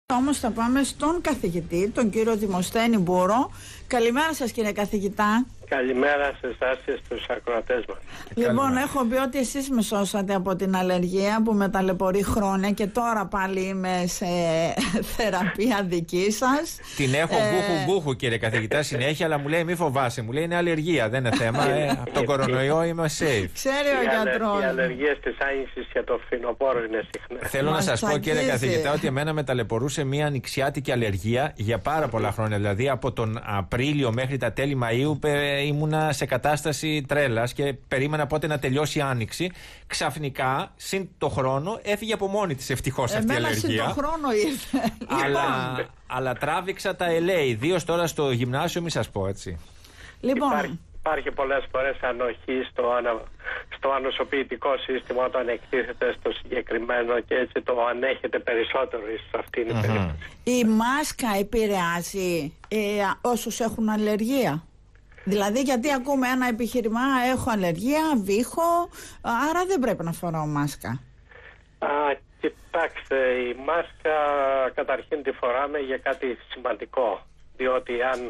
Όμως θα πάμε στον καθηγητή, τον κύριο Δημοσθένη Μπούρο. Καλημέρα σας, κύριε καθηγητά. Καλημέρα σε εσάς και στους ακροατές μας. Λοιπόν, έχω πει ότι εσείς με σώσατε από την αλλεργία που με ταλαιπωρεί χρόνια και τώρα πάλι είμαι σε θεραπεία δική σας. Την έχω μπούχου κύριε καθηγητά συνέχεια, αλλά μου λέει μη φοβάσαι, μου λέει είναι αλλεργία, δεν είναι θέμα, από τον κορονοϊό είμαι safe. Ξέρει ο γιατρός. Οι αλλεργίες της άνοιξης και το φθινοπόρο είναι συχνές. Θέλω να σας πω κύριε καθηγητά ότι εμένα με ταλαιπωρούσε μια ανοιξιάτικη αλλεργία για πάρα πολλά χρόνια, δηλαδή από τον Απρίλιο μέχρι τα τέλη Μαΐου ήμουνα σε κατάσταση τρέλας και περίμενα πότε να τελειώσει η άνοιξη. Ξαφνικά, συν το χρόνο, έφυγε από μόνη της ευτυχώς αυτή η αλλεργία. Συν το χρόνο ήρθε. Αλλά τράβηξα τα LA, ιδίως τώρα στο γυμνάσιο, μη σας πω έτσι. Λοιπόν. Υπάρχει πολλές φορές ανοχή στο ανοσοποιητικό σύστημα όταν εκτίθεται στο συγκεκριμένο και έτσι το ανέχεται περισσότερο σε αυτήν την περίπτωση. Η μάσκα επηρεάζει όσους έχουν αλλεργία? Δηλαδή, γιατί ακούμε ένα επιχείρημα, έχω αλλεργία, βήχω, άρα δεν πρέπει να φοράω μάσκα. Κοιτάξτε, η μάσκα καταρχήν τη φοράμε για κάτι σημαντικό, διότι αν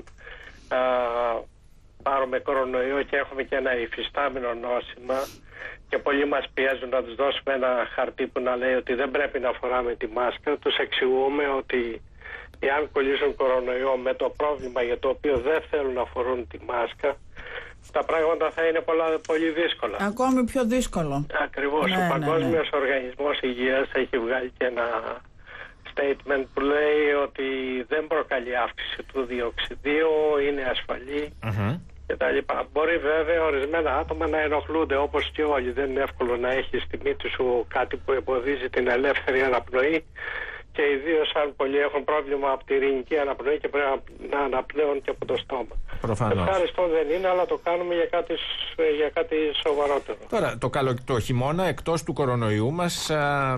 πάρουμε κορονοϊό και έχουμε και ένα υφιστάμενο νόσημα και πολλοί μας πιέζουν να τους δώσουμε ένα χαρτί που να λέει ότι δεν πρέπει να φοράμε τη μάσκα, τους εξηγούμε ότι εάν κολλήσουν κορονοϊό με το πρόβλημα για το οποίο δεν θέλουν να φορούν τη μάσκα, τα πράγματα θα είναι πολύ δύσκολα. Ακόμη πιο δύσκολο. Ακριβώς. Ο Παγκόσμιος Οργανισμός Υγείας έχει βγάλει και ένα statement που λέει ότι δεν προκαλεί αύξηση του διοξιδίου, είναι ασφαλή κτλ. Μπορεί βέβαια ορισμένα άτομα να ενοχλούνται όπως και όλοι. Δεν είναι εύκολο να έχει στη μύτη σου κάτι που εμποδίζει την ελεύθερη αναπνοή. Και ιδίως αν πολλοί έχουν πρόβλημα από τη ειρηνική αναπνοή και πρέπει να αναπνέουν και από το στόμα. Προφανώς. Ευχάριστο δεν είναι, αλλά το κάνουμε για κάτι σοβαρότερο. Τώρα, το χειμώνα, εκτός του κορονοϊού μας,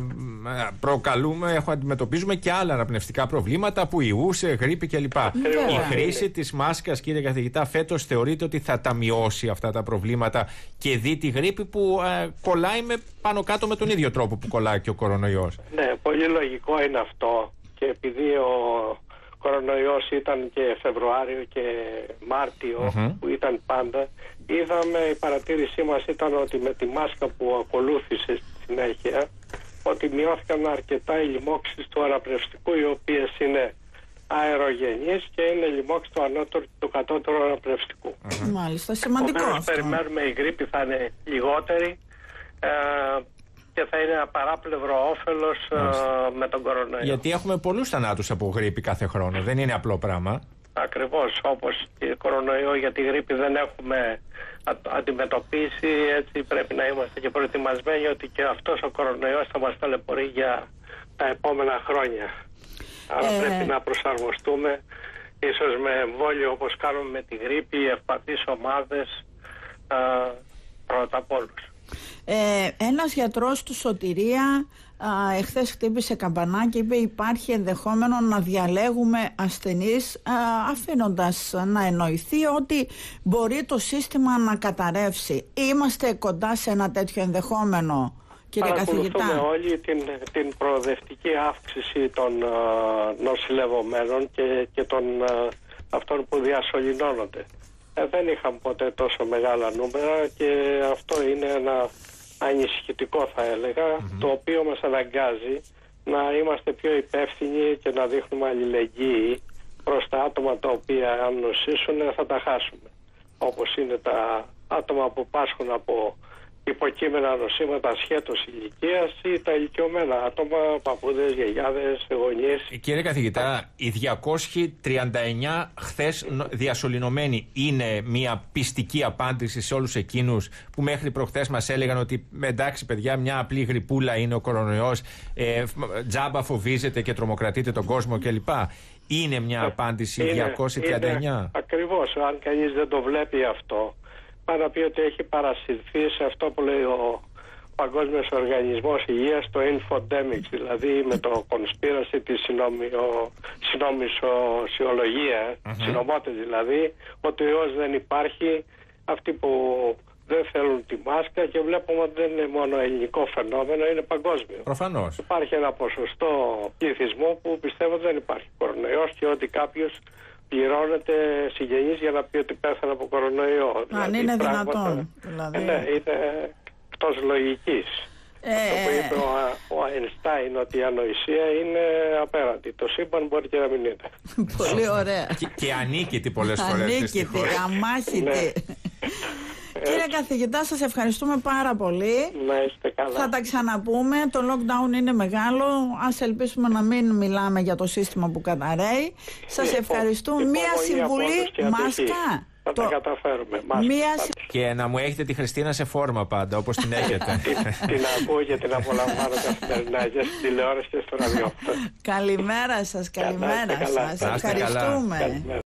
αντιμετωπίζουμε και άλλα αναπνευστικά προβλήματα που ιούς, γρίπη κλπ. Η χρήση της μάσκας, κύριε καθηγητά, φέτος θεωρείτε ότι θα τα μειώσει αυτά τα προβλήματα και δει τη γρίπη που κολλάει πάνω κάτω με τον ίδιο τρόπο που κολλάει και ο κορονοϊός? Ναι, πολύ λογικό είναι αυτό, και επειδή ο κορονοϊός ήταν και Φεβρουάριο και Μάρτιο που ήταν πάντα, η παρατήρησή μας ήταν ότι με τη μάσκα που ακολούθησε στη συνέχεια ότι μειώθηκαν αρκετά οι λοιμώξεις του αναπνευστικού, οι οποίες είναι αερογενείς και είναι λοιμώξεις του ανώτερου και του κατώτερου αναπνευστικού. Μάλιστα, σημαντικό αυτό. Περιμένουμε η γρίπη θα είναι λιγότερη και θα είναι ένα παράπλευρο όφελος με τον κορονοϊό. Γιατί έχουμε πολλούς θανάτους από γρίπη κάθε χρόνο, δεν είναι απλό πράγμα. Ακριβώς, όπως και κορονοϊό για τη γρίπη δεν έχουμε αντιμετωπίσει, έτσι πρέπει να είμαστε και προετοιμασμένοι ότι και αυτός ο κορονοϊός θα μας ταλαιπωρεί για τα επόμενα χρόνια. Άρα πρέπει να προσαρμοστούμε, ίσως με εμβόλιο όπως κάνουμε με τη γρίπη, ευπαθείς ομάδες πρώτα απ' όλους. Ένας γιατρός του Σωτηρία εχθές χτύπησε καμπανάκι, είπε υπάρχει ενδεχόμενο να διαλέγουμε ασθενείς αφήνοντας να εννοηθεί ότι μπορεί το σύστημα να καταρρεύσει. Είμαστε κοντά σε ένα τέτοιο ενδεχόμενο, κύριε καθηγητά? Παρακολουθούμε όλοι την προοδευτική αύξηση των νοσηλευομένων και των αυτών που διασωληνώνονται. Δεν είχαμε ποτέ τόσο μεγάλα νούμερα και αυτό είναι ένα ανησυχητικό, θα έλεγα, το οποίο μας αναγκάζει να είμαστε πιο υπεύθυνοι και να δείχνουμε αλληλεγγύη προς τα άτομα τα οποία αν νοσήσουν θα τα χάσουμε. Όπως είναι τα άτομα που πάσχουν από υποκείμενα νοσήματα σχέτως ηλικίας ή τα ηλικιωμένα άτομα, παππούδες, γιαγιάδες, γονείς. Κύριε καθηγητά, οι 239 χθες διασωληνωμένοι είναι μια πιστική απάντηση σε όλους εκείνους που μέχρι προχθές μας έλεγαν ότι εντάξει παιδιά, μια απλή γρυπούλα είναι ο κορονοϊός, τζάμπα φοβίζεται και τρομοκρατείτε τον κόσμο κλπ? Είναι μια απάντηση 239? Ακριβώς, αν κανείς δεν το βλέπει αυτό, πάει να πει ότι έχει παρασυρθεί σε αυτό που λέει ο Παγκόσμιος Οργανισμός Υγείας, το infodemics, δηλαδή με το conspiracy, τη συνομισιολογία, συνομότες δηλαδή, ότι ο ιός δεν υπάρχει, αυτοί που δεν θέλουν τη μάσκα και βλέπουμε ότι δεν είναι μόνο ελληνικό φαινόμενο, είναι παγκόσμιο. Προφανώς. Υπάρχει ένα ποσοστό πληθυσμό που πιστεύω ότι δεν υπάρχει κορονοϊός και ότι κάποιος πληρώνεται συγγενείς για να πει ότι πέθανε από κορονοϊό. Αν δηλαδή, είναι πράγματα, δυνατόν. Δηλαδή. Ναι, είναι εκτός λογικής. Αυτό που είπε ο Αϊνστάιν, ότι η ανοησία είναι απέραντη. Το σύμπαν μπορεί και να μην είναι. Πολύ ωραία. Και ανίκητη πολλές φορές. Ανίκητη, αμάχητη. Κύριε καθηγητά, σας ευχαριστούμε πάρα πολύ. Να είστε καλά. Θα τα ξαναπούμε. Το lockdown είναι μεγάλο. Ας ελπίσουμε να μην μιλάμε για το σύστημα που καταραίει. Σας ευχαριστούμε. Μία συμβουλή, μάσκα. Θα τα καταφέρουμε. Και να μου έχετε τη Χριστίνα σε φόρμα πάντα, όπως την έχετε. Την ακούω και την απολαμβάνω καθημερινά και στην τηλεόραση και στο ραδιόφωνο. Καλημέρα σας, καλημέρα σας. Ευχαριστούμε.